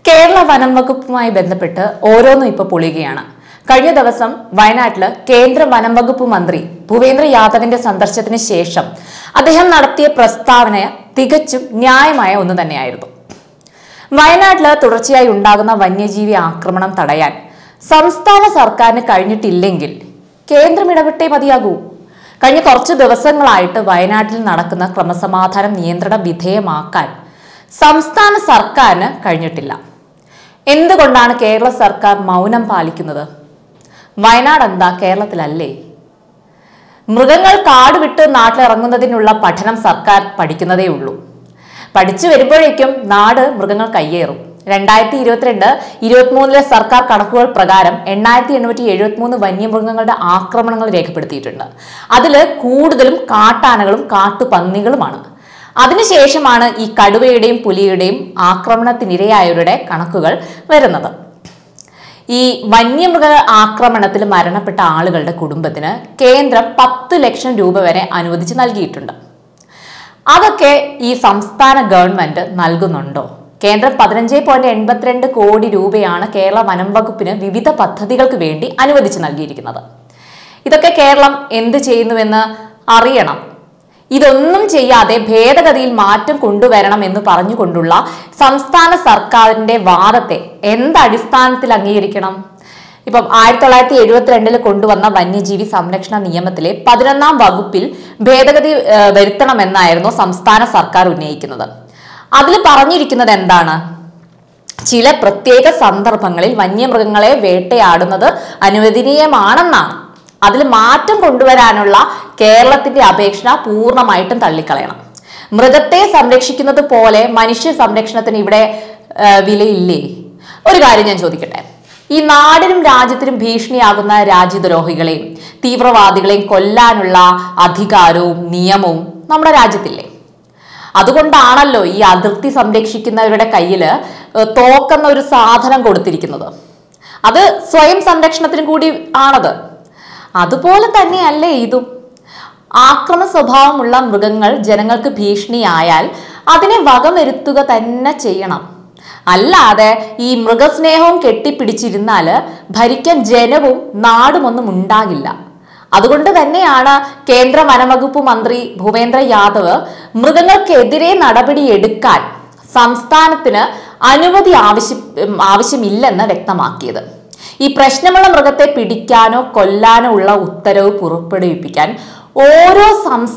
കേരള വനം വകുപ്പുമായി ബന്ധപ്പെട്ട് ഓരോന്നും ഇപ്പോൾ പൊളിയുകയാണ്. കഴിഞ്ഞ ദിവസം വയനാട്ടില് കേന്ദ്ര വനം വകുപ്പ് മന്ത്രി ഭൂപേന്ദ്ര യാദവിന്റെ സന്ദർശനത്തിന് ശേഷം അദ്ദേഹം നടത്തിയ പ്രസ്താവന തികച്ചും ന്യായമായ ഒന്ന് തന്നെയായിരുന്നു. വയനാട്ടില് തുടർച്ചയായി ഉണ്ടാകുന്ന വന്യജീവി ആക്രമണം തടയാൻ സംസ്ഥാന സർക്കാരിന് കഴിഞ്ഞിട്ടില്ലെങ്കിൽ കേന്ദ്രം ഇടപെട്ടേ മതിയാകൂ. കഴിഞ്ഞ കുറച്ച് ദിവസങ്ങളായിട്ട് വയനാട്ടിൽ നടക്കുന്ന ക്രമസമാധാനം നിയന്ത്രണ വിധേയമാക്കാൻ സംസ്ഥാന സർക്കാരിന് കഴിഞ്ഞിട്ടില്ല. എന്തുകൊണ്ടാണ് കേരള സർക്കാർ മൗനം പാലിക്കുന്നത്? വയനാട് എന്താ കേരളത്തിലല്ലേ? മൃഗങ്ങൾ കാട് വിട്ട് നാട്ടിലിറങ്ങുന്നതിനുള്ള പഠനം സർക്കാർ പഠിക്കുന്നതേ ഉള്ളൂ. പഠിച്ചു വരുമ്പോഴേക്കും നാട് മൃഗങ്ങൾ കയ്യേറും. 2022-23 സർക്കാർ കണക്കുകൾ പ്രകാരം 8873 വന്യമൃഗങ്ങളുടെ ആക്രമണങ്ങൾ രേഖപ്പെടുത്തിയിട്ടുണ്ട്. അതിൽ കൂടുതലും കാട്ടാനകളും കാട്ടുപന്നികളുമാണ്. അതിനുശേഷമാണ് ഈ കടുവയുടെയും പുലിയുടെയും ആക്രമണത്തിനിരയായവരുടെ കണക്കുകൾ വരുന്നത്. ഈ വന്യമൃഗ ആക്രമണത്തിൽ മരണപ്പെട്ട ആളുകളുടെ കുടുംബത്തിന് കേന്ദ്രം 10 ലക്ഷം രൂപ വരെ അനുവദിച്ച് നൽകിയിട്ടുണ്ട്. അതൊക്കെ ഈ സംസ്ഥാന ഗവൺമെന്റ് നൽകുന്നുണ്ടോ? കേന്ദ്രം 15.82 കോടി രൂപയാണ് കേരള വനം വകുപ്പിന് വിവിധ പദ്ധതികൾക്ക് വേണ്ടി അനുവദിച്ച് നൽകിയിരിക്കുന്നത്. ഇതൊക്കെ കേരളം എന്ത് ചെയ്യുന്നുവെന്ന് അറിയണം. ഇതൊന്നും ചെയ്യാതെ ഭേദഗതിയിൽ മാറ്റം കൊണ്ടുവരണം എന്ന് പറഞ്ഞുകൊണ്ടുള്ള സംസ്ഥാന സർക്കാരിന്റെ വാദത്തെ എന്തടിസ്ഥാനത്തിൽ അംഗീകരിക്കണം? ഇപ്പം 1972 കൊണ്ടുവന്ന വന്യജീവി സംരക്ഷണ നിയമത്തിലെ 11ാം വകുപ്പിൽ ഭേദഗതി വരുത്തണമെന്നായിരുന്നു സംസ്ഥാന സർക്കാർ ഉന്നയിക്കുന്നത്. അതിൽ പറഞ്ഞിരിക്കുന്നത് എന്താണ്? ചില പ്രത്യേക സന്ദർഭങ്ങളിൽ വന്യമൃഗങ്ങളെ വേട്ടയാടുന്നത് അനുവദനീയമാണെന്നാണ്. അതിൽ മാറ്റം കൊണ്ടുവരാനുള്ള കേരളത്തിന്റെ അപേക്ഷ പൂർണ്ണമായിട്ടും തള്ളിക്കളയണം. മൃഗത്തെ സംരക്ഷിക്കുന്നത് പോലെ മനുഷ്യ സംരക്ഷണത്തിന് ഇവിടെ വിലയില്ലേ? ഒരു കാര്യം ഞാൻ ചോദിക്കട്ടെ, ഈ നാടിനും രാജ്യത്തിനും ഭീഷണിയാകുന്ന രാജ്യദ്രോഹികളെയും തീവ്രവാദികളെയും കൊല്ലാനുള്ള അധികാരവും നിയമവും നമ്മുടെ രാജ്യത്തില്ലേ? അതുകൊണ്ടാണല്ലോ ഈ അതിർത്തി സംരക്ഷിക്കുന്നവരുടെ കയ്യില് തോക്കെന്ന ഒരു സാധനം കൊടുത്തിരിക്കുന്നത്. അത് സ്വയം സംരക്ഷണത്തിനും കൂടി ആണത്. അതുപോലെ തന്നെയല്ലേ ഇതും? ആക്രമ സ്വഭാവമുള്ള മൃഗങ്ങൾ ജനങ്ങൾക്ക് ഭീഷണിയായാൽ അതിനെ വകവരുത്തുക തന്നെ ചെയ്യണം. അല്ലാതെ ഈ മൃഗസ്നേഹവും കെട്ടിപ്പിടിച്ചിരുന്നാൽ ഭരിക്കാൻ ജനവും നാടുമൊന്നും ഉണ്ടാകില്ല. അതുകൊണ്ട് തന്നെയാണ് കേന്ദ്ര വനംവകുപ്പ് മന്ത്രി ഭൂപേന്ദ്ര യാദവ് മൃഗങ്ങൾക്കെതിരെ നടപടിയെടുക്കാൻ സംസ്ഥാനത്തിന് അനുമതി ആവശ്യമില്ലെന്ന് വ്യക്തമാക്കിയത്. ഈ പ്രശ്നമുള്ള മൃഗത്തെ പിടിക്കാനോ കൊല്ലാനോ ഉള്ള ഉത്തരവ് പുറപ്പെടുവിപ്പിക്കാൻ ഓരോ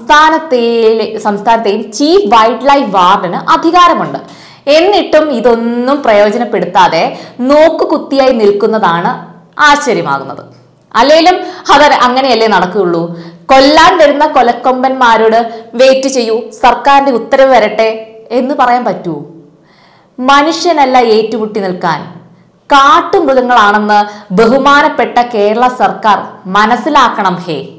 സംസ്ഥാനത്തെയും ചീഫ് വൈൽഡ് ലൈഫ് വാർഡന് അധികാരമുണ്ട്. എന്നിട്ടും ഇതൊന്നും പ്രയോജനപ്പെടുത്താതെ നോക്കുകുത്തിയായി നിൽക്കുന്നതാണ് ആശ്ചര്യമാകുന്നത്. അല്ലെങ്കിലും അത് അങ്ങനെയല്ലേ നടക്കുകയുള്ളൂ? കൊല്ലാൻ വരുന്ന കൊലക്കൊമ്പന്മാരോട് വെയിറ്റ് ചെയ്യൂ, സർക്കാരിന്റെ ഉത്തരവ് വരട്ടെ എന്ന് പറയാൻ പറ്റുമോ? മനുഷ്യനല്ല ഏറ്റുമുട്ടി നിൽക്കാൻ, കാട്ടുമൃഗങ്ങളാണെന്ന് ബഹുമാനപ്പെട്ട കേരള സർക്കാർ മനസ്സിലാക്കണം.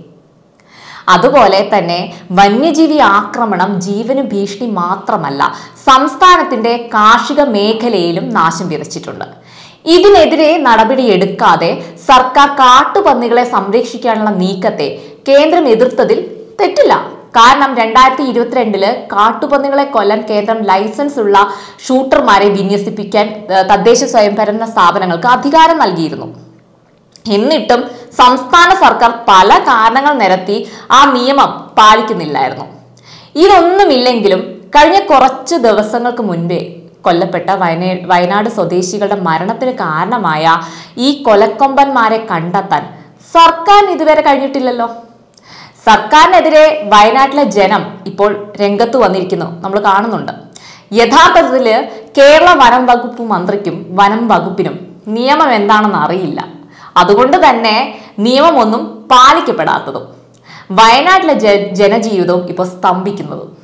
അതുപോലെ തന്നെ വന്യജീവി ആക്രമണം ജീവന് ഭീഷണി മാത്രമല്ല, സംസ്ഥാനത്തിന്റെ കാർഷിക മേഖലയിലും നാശം വിതച്ചിട്ടുണ്ട്. ഇതിനെതിരെ നടപടിയെടുക്കാതെ സർക്കാർ കാട്ടുപന്നികളെ സംരക്ഷിക്കാനുള്ള നീക്കത്തെ കേന്ദ്രം എതിർത്തതിൽ തെറ്റില്ല. കാരണം 2022 കാട്ടുപന്നികളെ കൊല്ലാൻ കേന്ദ്രം ലൈസൻസ് ഉള്ള ഷൂട്ടർമാരെ വിന്യസിപ്പിക്കാൻ തദ്ദേശ സ്വയംഭരണ സ്ഥാപനങ്ങൾക്ക് അധികാരം നൽകിയിരുന്നു. എന്നിട്ടും സംസ്ഥാന സർക്കാർ പല കാരണങ്ങൾ നിരത്തി ആ നിയമം പാലിക്കുന്നില്ലായിരുന്നു. ഇതൊന്നുമില്ലെങ്കിലും കഴിഞ്ഞ കുറച്ച് ദിവസങ്ങൾക്ക് മുൻപേ കൊല്ലപ്പെട്ട വയനാട് സ്വദേശികളുടെ മരണത്തിന് കാരണമായ ഈ കൊലക്കൊമ്പന്മാരെ കണ്ടെത്താൻ സർക്കാരിന് ഇതുവരെ കഴിഞ്ഞിട്ടില്ലല്ലോ. സർക്കാരിനെതിരെ വയനാട്ടിലെ ജനം ഇപ്പോൾ രംഗത്ത് വന്നിരിക്കുന്നു, നമ്മൾ കാണുന്നുണ്ട്. യഥാർത്ഥത്തില് കേരള വനം വകുപ്പ് മന്ത്രിക്കും വനം വകുപ്പിനും നിയമം എന്താണെന്ന് അറിയില്ല. അതുകൊണ്ട് തന്നെ നിയമമൊന്നും പാലിക്കപ്പെടാത്തതും വയനാട്ടിലെ ജനജീവിതവും ഇപ്പോൾ സ്തംഭിക്കുന്നതും